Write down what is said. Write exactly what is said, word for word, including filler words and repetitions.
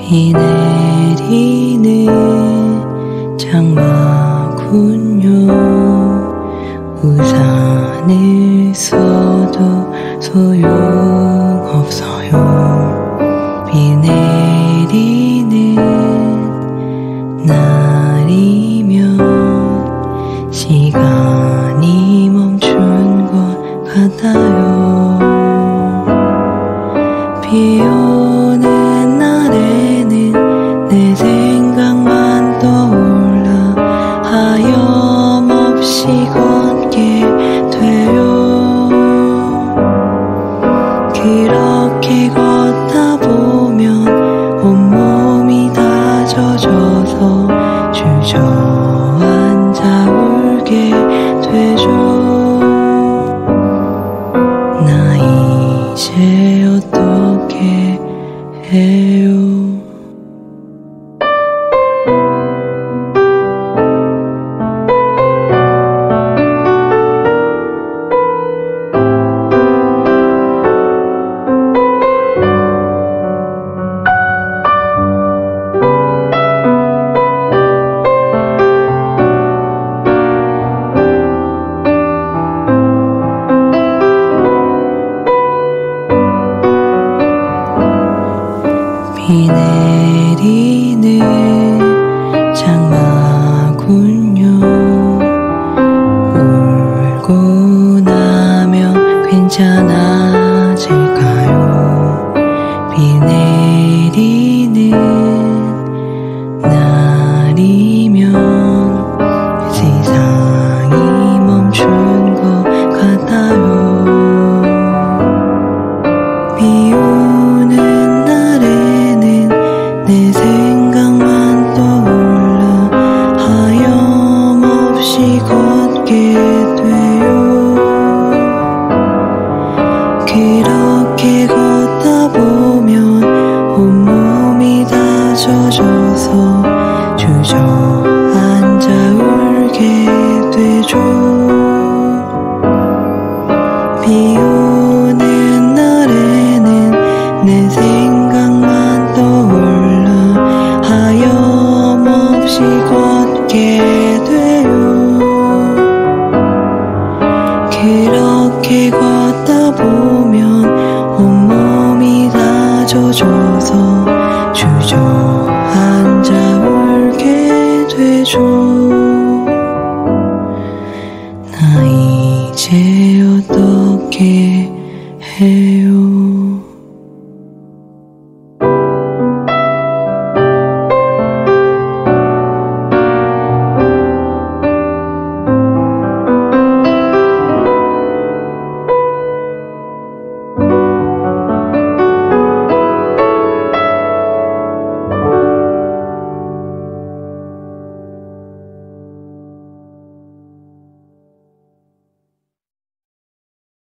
비 내리는 장마군요. 우산을 써도 소용없어요. 비 내리는 날이면 시간이 멈춘 것 같아요. 비 오는 날에는 내 생각만 떠올라 하염없이 걷게 돼요. 그렇게 걷다 보면 온몸이 다 젖어서 주저앉아 울게 되죠. 나 이제 어떻게 해요? 비 내리는 장마군요. 울고 나면 괜찮아질까요? 비 내리는 날이면 세상이 멈춘 것 같아요. 비 오는 내 생각만 떠올라 하염없이 걷게 돼요. 그렇게 걷다 보면 온몸이 다 젖어서 주저앉아 울게 되죠. 비 오는 날에는 내 생각만 떠올라 하염없이 걷게 돼요. 그렇게 걷다 보면 온몸이 다 젖어서 주저앉아 울게 되죠. 나 이제 어떻게 해요?